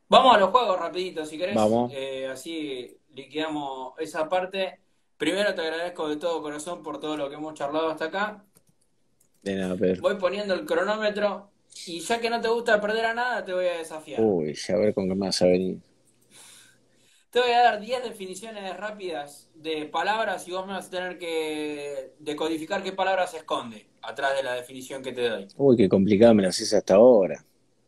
Vamos a los juegos rapidito, si querés. Vamos. Así liquidamos esa parte. Primero te agradezco de todo corazón por todo lo que hemos charlado hasta acá. De nada, Pedro. Voy poniendo el cronómetro y ya que no te gusta perder a nada, te voy a desafiar. Uy, a ver con qué me vas a venir. Te voy a dar 10 definiciones rápidas de palabras y vos me vas a tener que decodificar qué palabra se esconde atrás de la definición que te doy. Uy, qué complicado me lo haces hasta ahora.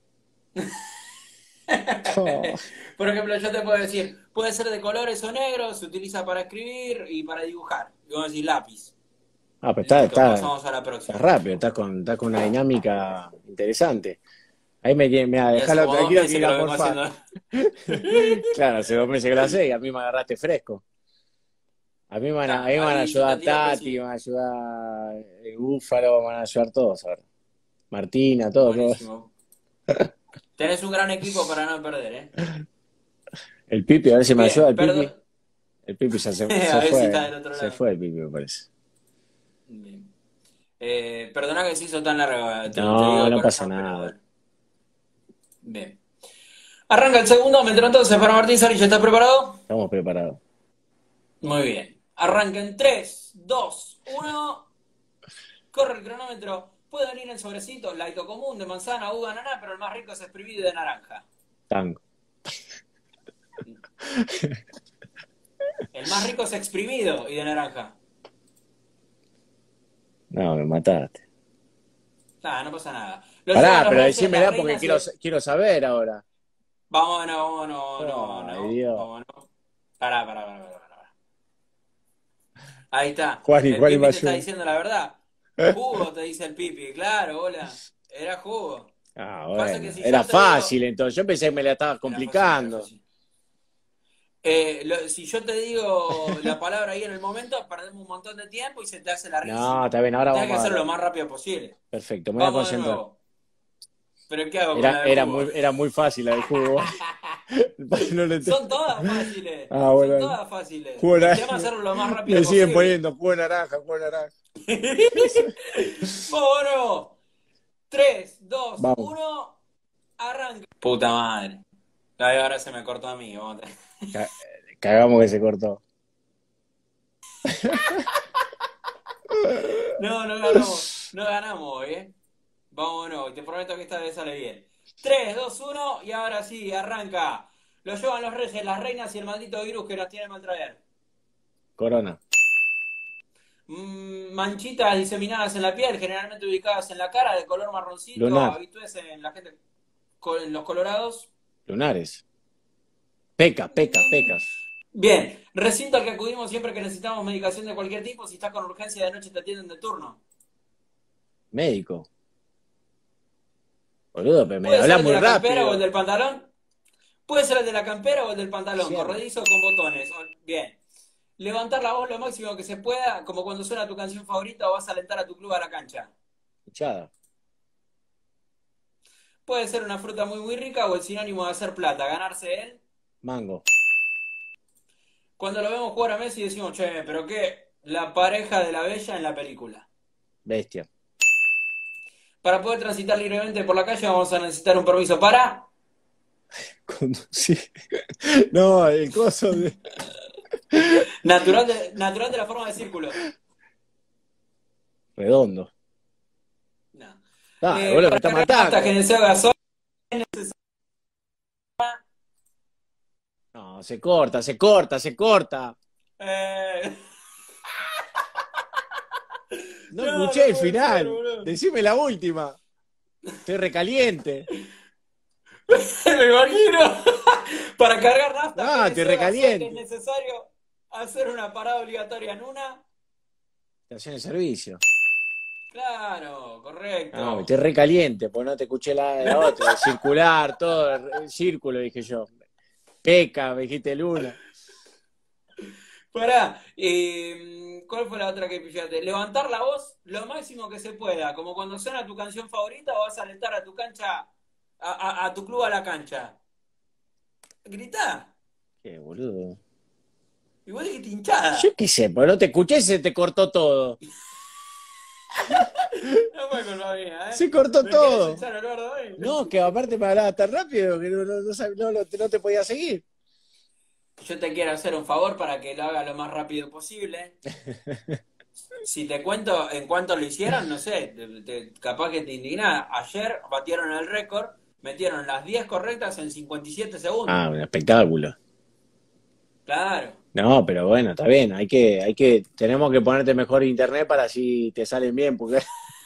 Oh. Por ejemplo, yo te puedo decir, puede ser de colores o negros, se utiliza para escribir y para dibujar. Y vos decís lápiz. Ah, pero Listo, pasamos a la estás próxima. rápido, estás con una dinámica interesante. Ahí me Y hace dejalo como dos tranquilo que meses que iba lo a vengo morfar. haciendo. Claro, hace 2 meses que lo sé y a mí me agarraste fresco. A mí me van a Ahí yo te ayudar tiro Tati, me presión. van a ayudar el Búfalo, me van a ayudar todos ahora. Martina, todos. Buenísimo. Tenés un gran equipo para no perder, ¿eh? El Pipi, a ver si me ayuda Bien, el Pipi. perdón. El Pipi A ver si está del otro se lado. fue el Pipi, me parece. Bien. Perdona que se hizo tan larga, te digo No, de no pasa corazón, pero nada. bueno. Bien. Arranca el segundo metro entonces para Martín Sarich. ¿Estás preparado? Estamos preparados. Muy bien. Arranca en 3, 2, 1. Corre el cronómetro. Puede venir en sobrecito, light o común, de manzana, uva, ananá, pero el más rico es exprimido y de naranja. Tango. El más rico es exprimido y de naranja. No, me mataste. Nada, no pasa nada. Lo llevan Pará, los pero reyes, las decímela porque reinas y el... quiero saber ahora. Vámonos, vámonos, no, Ay, no, Dios. vámonos. Pará. Ahí está. El Juan y Pipi te está Mayún. diciendo la verdad. Jugo, te dice el Pipi. Claro, hola. Era jugo. Ah, Pasa que bueno. si Era yo te digo... fácil entonces. Yo pensé que me la estabas Era fácil, era complicando. fácil. Si yo te digo la palabra ahí en el momento, perdemos un montón de tiempo y se te hace No, larguísimo. está bien, ahora Tenés que vamos a hacerlo lo ver. más rápido posible. Perfecto, me voy a Vamos de concentrar. nuevo. ¿Pero qué hago con la de jugo? Era muy fácil la del jugo. No le Son todas fáciles. Ah, Son bueno. todas fáciles. Jugo de El tema es naranja. hacerlo lo más Me rápido siguen posible. poniendo jugo de naranja. Vámonos. 3, 2, Vamos. 1. Arranca. Puta madre. Ay, ahora se me cortó a mí. Ca- Cagamos que se cortó. No, no ganamos. No ganamos hoy, ¿eh? Vámonos. Te prometo que esta vez sale bien. 3, 2, 1. Y ahora sí, arranca. Lo llevan los reyes, las reinas y el maldito virus que nos tiene mal traer. Corona. Manchitas diseminadas en la piel, generalmente ubicadas en la cara, de color marroncito, Lunar. habituales en la gente, en los colorados. Lunares. Mm, Pecas. Bien, recinto al que acudimos siempre que necesitamos medicación de cualquier tipo, si estás con urgencia de noche te atienden de turno. Médico. Boludo, pero me Puede ser hablas el de muy la campera o el rápido. del pantalón. Puede ser el de la campera o el del pantalón, Cierre. corredizo con botones. Bien. Levantar la voz lo máximo que se pueda, como cuando suena tu canción favorita o vas a alentar a tu club a la cancha. Hinchada. Puede ser una fruta muy rica o el sinónimo de hacer plata, ganarse él. Mango. Cuando lo vemos jugar a Messi decimos, che, pero qué, la pareja de la bella en la película. Bestia. Para poder transitar libremente por la calle vamos a necesitar un permiso para... Sí. No, el coso de. Natural de la forma de círculo. Redondo. No. Dale, boludo, me Para está cargar nafta que matando. desea gasoil. No, se corta. Eh... No No, escuché no el puede ser, final. boludo. Decime la última. Estoy recaliente. Me imagino. Para cargar nafta, Ah, estoy GNC o gasoil es recaliente. necesario hacer una parada obligatoria en una. Estación de servicio. Claro, No, me correcto. estoy recaliente, pues no te escuché la otra. Circular, todo, el círculo, dije yo. Peca, me dijiste luna. Pará, ¿cuál fue la otra que pillaste? Levantar la voz lo máximo que se pueda, como cuando suena tu canción favorita o vas a alentar a tu cancha, a tu club a la cancha. Gritá, Qué boludo. igual dijiste Yo hinchada. qué sé, pero no te escuché y se te cortó todo. No fue culpa mía, ¿eh? Se cortó ¿Me querés todo. echar al gordo hoy? No, que aparte me hablaba tan rápido que no te podía seguir. Yo te quiero hacer un favor para que lo haga lo más rápido posible. Si te cuento en cuánto lo hicieron, no sé, capaz que te indigna. Ayer batieron el récord, metieron las 10 correctas en 57 Ah, segundos. un espectáculo. Claro. No, pero bueno, está bien, tenemos que ponerte mejor internet para así te salen bien, porque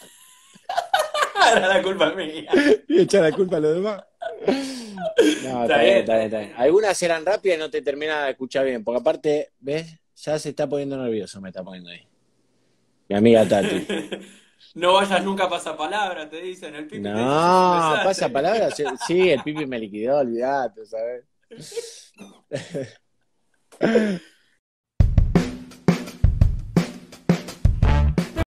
Era la culpa mía. y echar la culpa a los demás. No, Está está bien, bien, está está bien, bien, está está bien. bien. Algunas eran rápidas y no te terminan de escuchar bien, porque aparte, ¿ves? Ya se está poniendo nervioso, me está poniendo ahí. Mi amiga Tati. No vayas nunca a pasapalabra, te dicen. El Pipi te dice, sos un No, pasa desastre. palabra. Sí, el Pipi me liquidó, olvidate, ¿sabes?